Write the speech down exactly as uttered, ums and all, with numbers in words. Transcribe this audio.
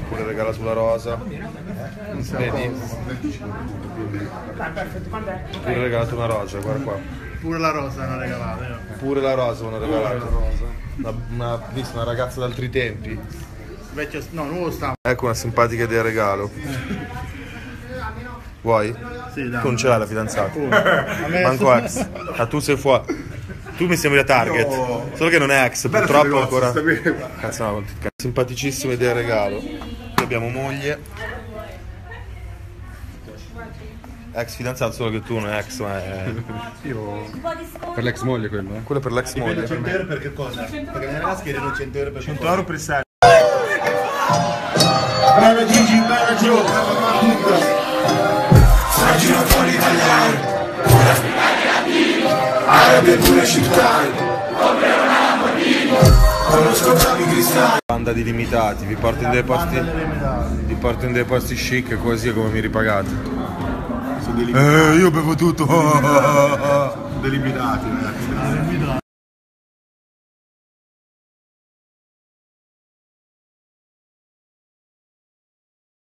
pure regala sulla rosa. Vedi? Pure regalato una rosa, guarda qua. Pure la rosa hanno regalato. Pure la rosa hanno regalato. Una, una, visto, una ragazza d'altri tempi. Vecchio, no, nuovo stampo. Ecco una simpatica idea regalo. Vuoi? Sì, dai. Tu non ce l'hai la fidanzata? A me Manco ex. Ah, tu sei fuori. Tu mi sembri a target. Io... Solo che non è ex, Bella purtroppo negozio, ancora. sta bene. Cazzo no, simpaticissima idea regalo. Qui abbiamo moglie. Ex fidanzato, solo che tu non è ex, ma è. Io... Per l'ex moglie quello, eh? Quello per l'ex moglie. cento euro per che cosa? Perché nelle ragazze chiedono cento euro per cento euro per il set. Bravo Gigi, bravo Gio, Fragile fuori italiano, pure arabi e pure cittadini, conosco bravi cristiani. Banda di limitati, vi porto in dei posti. Vi porto in dei posti chic, così come mi ripagate. Sono delimitati. Eh, io bevo tutto. Delimitati, ragazzi.